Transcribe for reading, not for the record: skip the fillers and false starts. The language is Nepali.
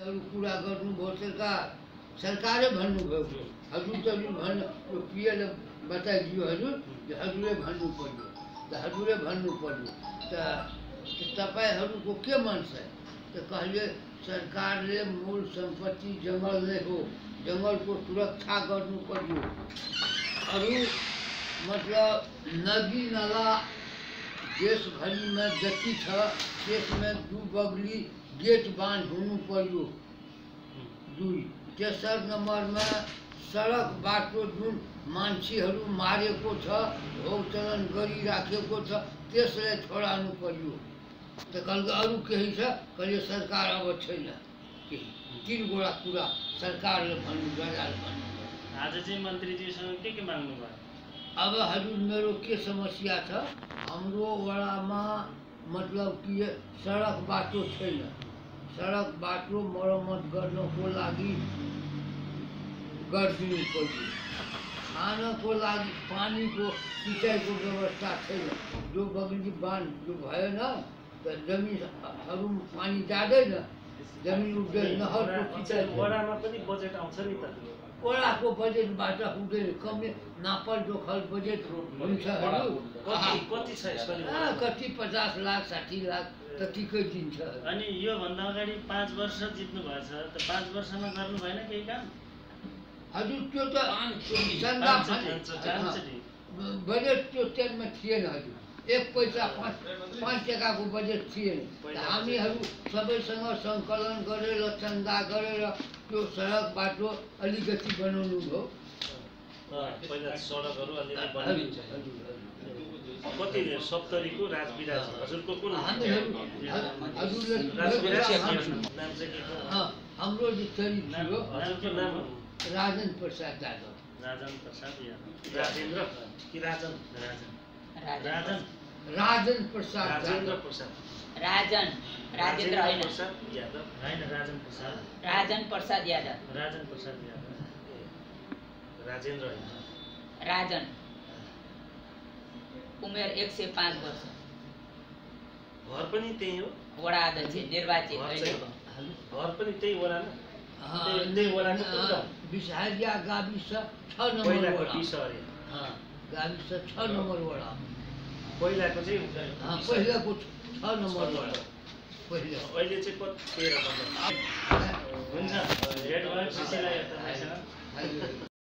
कुरा गर्नुभयो सरकारै भन्नुभयो। हजुर त भन्नु पिएले बताइदियो हजुरले भन्नु पर्यो हजुरले भन्नु पर्यो त तपाईहरूको के मन छ त कहले सरकारले मूल सम्पत्ति जंगल नै हो, जंगलको सुरक्षा गर्नु पर्यो। अरू मतलब नदी नाला देशभरि में जति छ त्यसमा दू बगली गेट बांध हुनु पर्यो। दुई तेसर नंबर में सड़क बाटो जुन मान्छेहरू मारेको छ हो चलन गरिराखेको छ त्यसलाई छोडाउनु पर्यो। त कहलको अरू केही छ कहले सरकार अब छैन केही। तीनवटा कुरा सरकारले भन्नु गराल भन्नु। आज चाहिँ मन्त्रीजीसँग के माग्नु भयो? अब हजुर मेरो के समस्या छ हाम्रो वडामा मतलब कि सडक बाटो छैन। सडक बाटो मरम्मत गर्नको लागि गरिदिनु पर्यो। खानको लागि पानीको सिँचाइको व्यवस्था छैन। जो बगली बाँध जो भएन त जमिनहरू पानी जाँदैन, जमिन उठ्दैन। नहरको सिँचाइ वडामा पनि बजेट आउँछ नि त। वडाको बजेटबाट हुँदैन, कमी नापल जोखल बजेट हुन्छ। कति छ यसको? कति 50 लाख 60 लाख त्यतिकै दिन्छ। अनि यो भन्दा अगाडि 5 वर्ष जित्नु भएछ त 5 वर्षमा गर्नु भएन केही काम? हजुर त्यो त बजेट त्यो टाइममा थिएन हजुर। 1 पैसा 5 टकाको बजेट थिएन। हामीहरू सबैसँग सङ्कलन गरेर चन्दा गरेर त्यो सडक बाटो अलिकति बनाउनु भयो। पहिला सडकहरू अलिअलि बनिन्छ। कति 70 को राजविराज हजुरको कुन हजुरले हाम्रो जितरी थियो। हजुरको नाम राजन प्रसाद यादव। राजन प्रसाद यादव। राजेन्द्र कि राजन? राजन राजन प्रसाद राजेन्द्र प्रसाद राजेन्द्र होइन प्रसाद यादव होइन राजन प्रसाद यादव। राजन प्रसाद यादव राजेन्द्र होइन राजन। उमेर 105 वर्ष। घर पनि त्यही हो? वडा अध्यक्ष निर्वाचित अहिले। घर पनि त्यही वडा न? त्यही वडाको बिसहारिया गाविस 6 नम्बर वडा। गाविस 6 नम्बर वडा। पहिलाको चाहिँ पहिलाको 6 नम्बर वडा। अहिले चाहिँ कति 13 नम्बर हुन्छ।